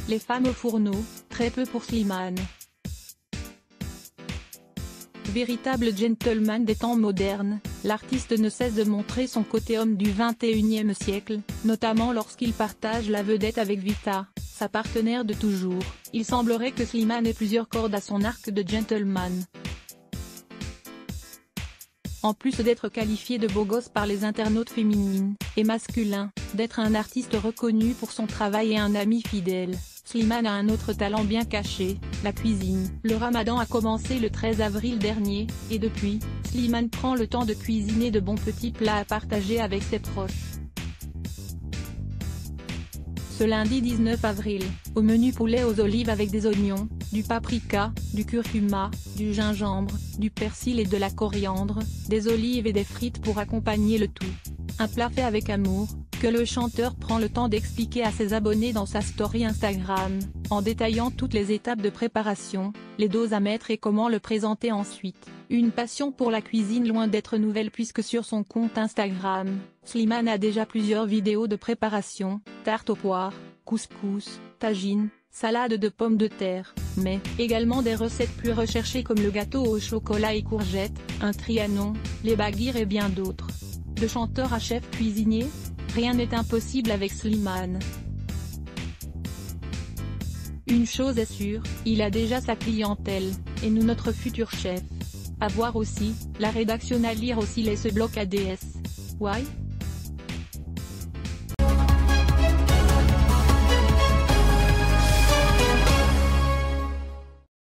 les femmes au fourneau, très peu pour Slimane. Véritable gentleman des temps modernes, l'artiste ne cesse de montrer son côté homme du XXIe siècle, notamment lorsqu'il partage la vedette avec Vita, sa partenaire de toujours. Il semblerait que Slimane ait plusieurs cordes à son arc de gentleman. En plus d'être qualifié de beau gosse par les internautes féminines et masculins, d'être un artiste reconnu pour son travail et un ami fidèle, Slimane a un autre talent bien caché, la cuisine. Le ramadan a commencé le 13 avril dernier, et depuis, Slimane prend le temps de cuisiner de bons petits plats à partager avec ses proches. Ce lundi 19 avril, au menu poulet aux olives avec des oignons, du paprika, du curcuma, du gingembre, du persil et de la coriandre, des olives et des frites pour accompagner le tout. Un plat fait avec amour, que le chanteur prend le temps d'expliquer à ses abonnés dans sa story Instagram, en détaillant toutes les étapes de préparation, les doses à mettre et comment le présenter ensuite. Une passion pour la cuisine loin d'être nouvelle puisque sur son compte Instagram, Slimane a déjà plusieurs vidéos de préparation, tarte aux poires, couscous, tagine, salade de pommes de terre, mais également des recettes plus recherchées comme le gâteau au chocolat et courgettes, un trianon, les baguires et bien d'autres. De chanteur à chef cuisinier, rien n'est impossible avec Slimane. Une chose est sûre, il a déjà sa clientèle, et nous notre futur chef. À voir aussi, la rédaction à lire aussi les ce bloc ADS. Why?